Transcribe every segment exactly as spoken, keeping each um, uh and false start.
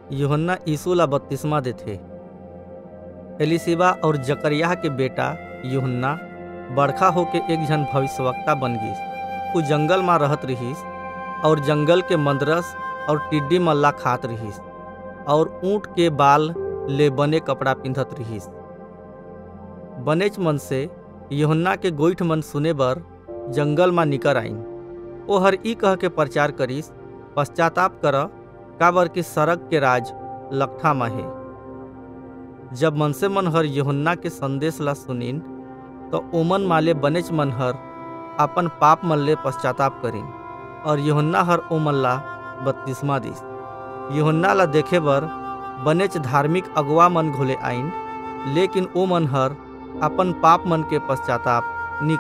यूहन्ना यीशु ला बपतिस्मा देथे। एलिशिबा और जकरिया के बेटा यूहन्ना बड़खा होके एक जन भविष्यवक्ता बन गिस। उ जंगल में रहत रहीस और जंगल के मंदरस और टिड्डी मल्ला खात रहीस और ऊँट के बाल ले बने कपड़ा पिंधत रहीस। बनेच मन से यूहन्ना के गोइठ मन सुने बर जंगल में निकर आईन। ओ हर ई कह के प्रचार करीस, पश्चाताप कर, काबर के सड़क के राज लखठा में है। जब मनसे मन हर यूहन्ना के संदेश ला सुनीन तो ओमन माले बनेच मन हर अपन पाप मन ले पश्चाताप करीन और यूहन्ना हर ओमन ला बपतिस्मा दिस। यूहन्ना ला देखे बर बनेच धार्मिक अगुआ मन घोले आईन, लेकिन ओ मन हर अपन पाप मन के पश्चाताप नी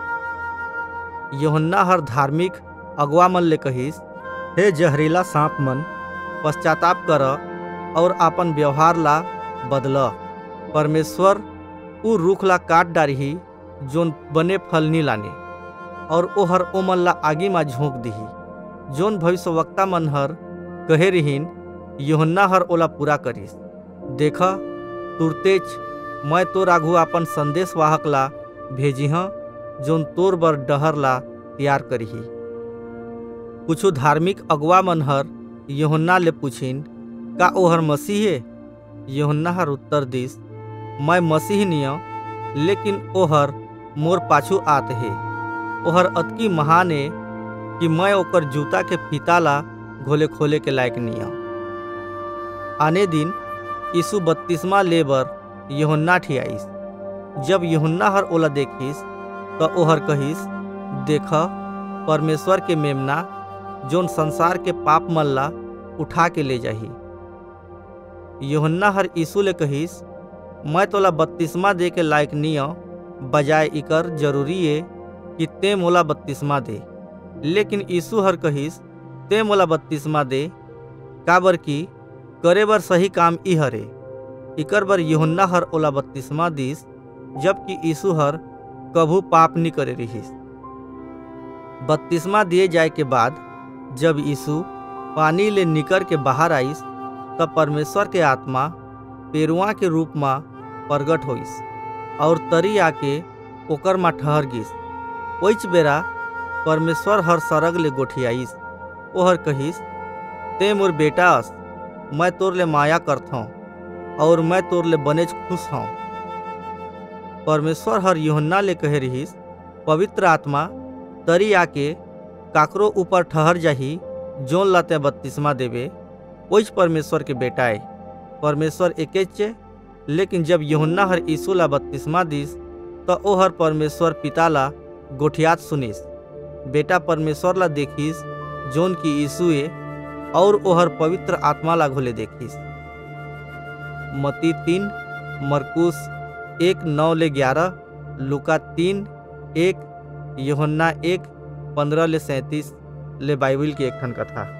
करीन। यूहन्ना हर धार्मिक अगुआ मन ले कहिस, हे जहरीला सांप मन, पश्चाताप कर और अपन व्यवहार ला बदल। परमेश्वर उ रुख ला काट डारही जोन बने फल नी लाने और ओहर ओमन ला आगी में झोंक दिही। जोन भविष्यवक्ता मन हर कहे रहीन यूहन्ना हर ओला पूरा करिस। देख, तुरतेच मैं तोर आघु अपन संदेश वाहक ला भेजी हाँ, जोन तोर बर डहर ला तैयार करही। कुछ धार्मिक अगुआ मन हर यूहन्ना ले पूछिन, का ओहर मसीह है? यूहन्ना हर उत्तर दिस, मैं मसीह निया, लेकिन ओहर मोर पाछू आत है। ओहर अतकी महान है कि मैं ओकर जूता के फीता ला घोले खोले के लायक निया। आने दिन यीशु बपतिस्मा लेबर यूहन्ना ठियाइस। जब यूहन्ना हर ओला देखिस तो ओहर कहिस, देख, परमेश्वर के मेमना जोन संसार के पाप मन ला उठा के ले जाही। यूहन्ना हर यीशु ले कहिस, मैं तोला बपतिस्मा दे के लायक निया, बजाय इकर जरूरी है कि ते मोला बपतिस्मा दे। लेकिन यीशु हर कहिस, ते मोला बपतिस्मा दे, काबर की करे बर सही काम ई हरे। इकर बर यूहन्ना हर ओला बपतिस्मा दिस, जबकि यीशु हर कभू पाप नी करे रहीस। बपतिस्मा दिए जाए के बाद जब यीशु पानी ले निकर के बाहर आइस, तब परमेश्वर के आत्मा पेरुआ के रूप में प्रगट होइस और तरी आके ओकर में ठहर गिस। ओइच बेरा परमेश्वर हर सरग ले गोठियाइस। ओहर कहिस, ते मोर बेटा अस, मैं तोर ले माया करथों और मैं तोर ले बनेच खुश हूँ। परमेश्वर हर यूहन्ना ले कहे रहीस, पवित्र आत्मा तरी आके काकरो ऊपर ठहर जाही जोन लाते बपतिस्मा देवे, ओइच परमेश्वर के बेटा है। परमेश्वर एकेच चे, लेकिन जब यूहन्ना हर यीशु ला बपतिस्मा दिस तो ओहर परमेश्वर पिता ला गोठियात सुनिस। बेटा परमेश्वर ला देखिस जोन की यीशु है और ओहर पवित्र आत्मा ला घोले देखिस। मती तीन, मरकुस एक नौ ले ग्यारह, लुका तीन एक, यूहन्ना एक पंद्रह ले सैंतीस ले बाइबिल की एक ठन कथा।